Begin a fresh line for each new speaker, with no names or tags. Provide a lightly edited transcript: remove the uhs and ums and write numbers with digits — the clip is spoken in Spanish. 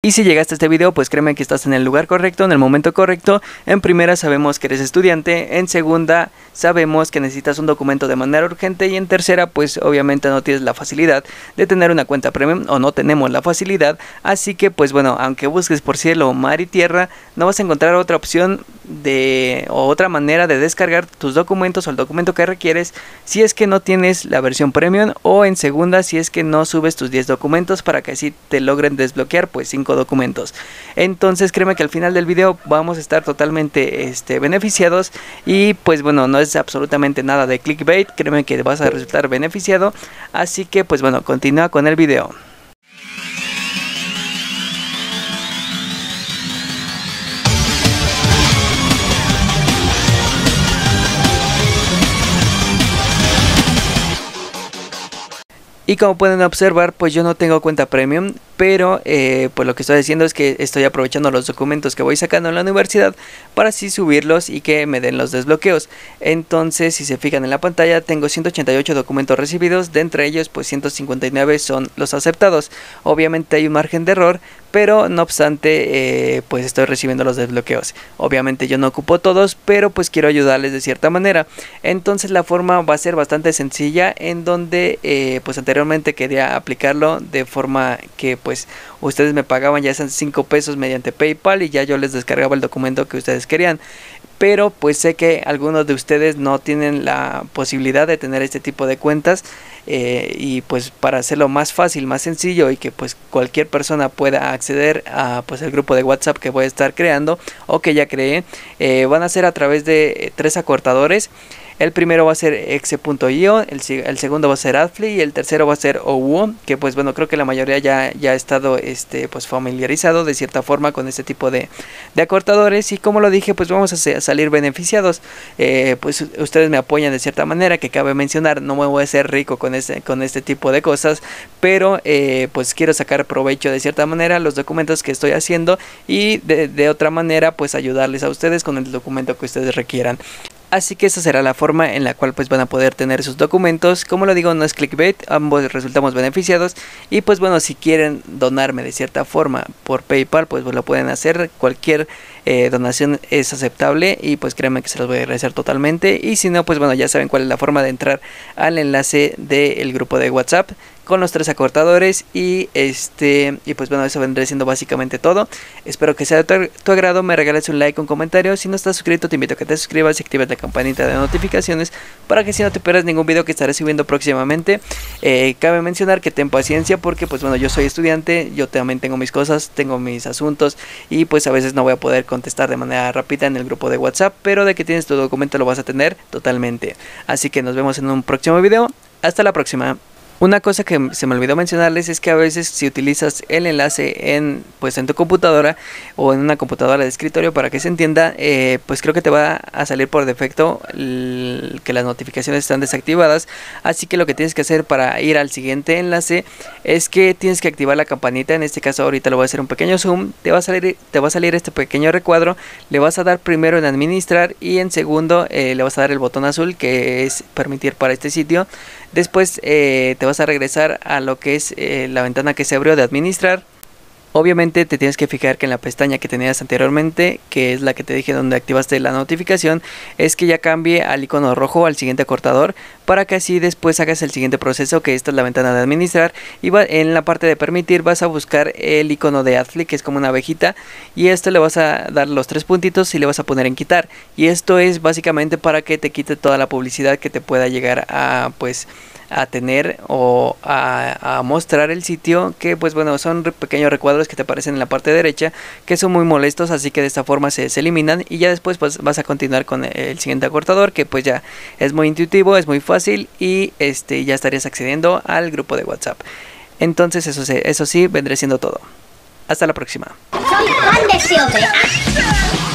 Y si llegaste a este video, pues créeme que estás en el lugar correcto, en el momento correcto. En primera sabemos que eres estudiante, en segunda sabemos que necesitas un documento de manera urgente y en tercera pues obviamente no tienes la facilidad de tener una cuenta premium o no tenemos la facilidad. Así que pues bueno, aunque busques por cielo, mar y tierra, no vas a encontrar otra opción o otra manera de descargar tus documentos o el documento que requieres si es que no tienes la versión premium, o en segunda si es que no subes tus 10 documentos para que así te logren desbloquear pues 5 documentos. Entonces créeme que al final del video vamos a estar totalmente beneficiados y pues bueno, no es absolutamente nada de clickbait, créeme que vas a resultar beneficiado. Así que pues bueno, continúa con el video. Y como pueden observar, pues yo no tengo cuenta premium, pero pues lo que estoy haciendo es que estoy aprovechando los documentos que voy sacando en la universidad para así subirlos y que me den los desbloqueos. Entonces, si se fijan en la pantalla, tengo 188 documentos recibidos, de entre ellos pues 159 son los aceptados. Obviamente hay un margen de error, pero no obstante pues estoy recibiendo los desbloqueos. Obviamente yo no ocupo todos, pero pues quiero ayudarles de cierta manera. Entonces la forma va a ser bastante sencilla, en donde pues anteriormente quería aplicarlo de forma que pues ustedes me pagaban ya esos 5 pesos mediante PayPal y ya yo les descargaba el documento que ustedes querían. Pero pues sé que algunos de ustedes no tienen la posibilidad de tener este tipo de cuentas y pues para hacerlo más fácil, más sencillo y que pues cualquier persona pueda acceder a pues el grupo de WhatsApp que voy a estar creando o que ya creé, van a ser a través de 3 acortadores. El primero va a ser exe.io, el segundo va a ser Adfly y el tercero va a ser OWO, que pues bueno, creo que la mayoría ya ha estado pues familiarizado de cierta forma con este tipo de acortadores. Y como lo dije, pues vamos a salir beneficiados. Pues ustedes me apoyan de cierta manera, que cabe mencionar, no me voy a hacer rico con este tipo de cosas, pero pues quiero sacar provecho de cierta manera los documentos que estoy haciendo y de otra manera pues ayudarles a ustedes con el documento que ustedes requieran. Así que esa será la forma en la cual pues van a poder tener sus documentos. Como lo digo, no es clickbait, ambos resultamos beneficiados. Y pues bueno, si quieren donarme de cierta forma por PayPal, pues lo pueden hacer. Cualquier donación es aceptable y pues créanme que se los voy a agradecer totalmente. Y si no, pues bueno, ya saben cuál es la forma de entrar al enlace del grupo de WhatsApp con los 3 acortadores y pues bueno, eso vendré siendo básicamente todo. Espero que sea de tu agrado, me regales un like, un comentario. Si no estás suscrito, te invito a que te suscribas y actives la campanita de notificaciones para que si no te pierdas ningún video que estaré subiendo próximamente. Cabe mencionar que ten paciencia porque pues bueno, yo soy estudiante, yo también tengo mis cosas, tengo mis asuntos y pues a veces no voy a poder contestar de manera rápida en el grupo de WhatsApp, pero de que tienes tu documento lo vas a tener totalmente. Así que nos vemos en un próximo video. Hasta la próxima. Una cosa que se me olvidó mencionarles es que a veces si utilizas el enlace en tu computadora o en una computadora de escritorio, para que se entienda, pues creo que te va a salir por defecto que las notificaciones están desactivadas. Así que lo que tienes que hacer para ir al siguiente enlace es que tienes que activar la campanita. En este caso ahorita lo voy a hacer un pequeño zoom, te va a salir este pequeño recuadro, le vas a dar primero en administrar y en segundo le vas a dar el botón azul que es permitir para este sitio. Después te vas a regresar a lo que es la ventana que se abrió de administrar. Obviamente te tienes que fijar que en la pestaña que tenías anteriormente, que es la que te dije donde activaste la notificación, es que ya cambie al icono rojo al siguiente acortador, para que así después hagas el siguiente proceso, que esta es la ventana de administrar. Y en la parte de permitir vas a buscar el icono de Adfly, que es como una abejita, y esto le vas a dar los 3 puntitos y le vas a poner en quitar. Y esto es básicamente para que te quite toda la publicidad que te pueda llegar a tener o a mostrar el sitio, que pues bueno, son pequeños recuadros que te aparecen en la parte derecha que son muy molestos. Así que de esta forma se eliminan y ya después pues vas a continuar con el siguiente acortador, que pues ya es muy intuitivo, es muy fácil y ya estarías accediendo al grupo de WhatsApp. Entonces eso sí vendré siendo todo. Hasta la próxima.
Soy Juan de Silve.